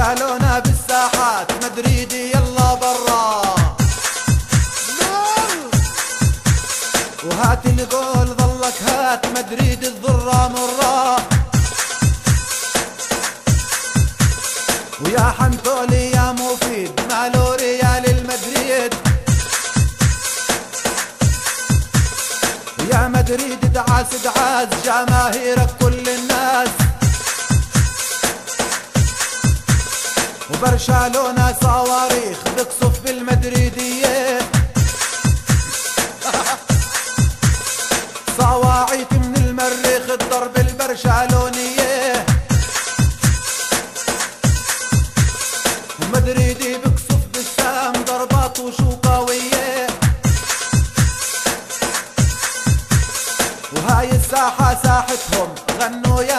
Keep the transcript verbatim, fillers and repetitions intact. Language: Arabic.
برشلونة بالساحات، مدريدي يلا برا. وهات الجول ظلك هات، مدريد الضرة مرة. ويا حنتولي يا مفيد مالو ريال المدريد. ويا مدريد دعاس دعاس جماهيرك كل الناس. وبرشلونة صواريخ بقصف بالمدريدية. صواعيك من المريخ الضرب البرشلونية. ومدريدي بقصف بالسام ضربات وشو قوية. وهاي الساحة ساحتهم غنوا يا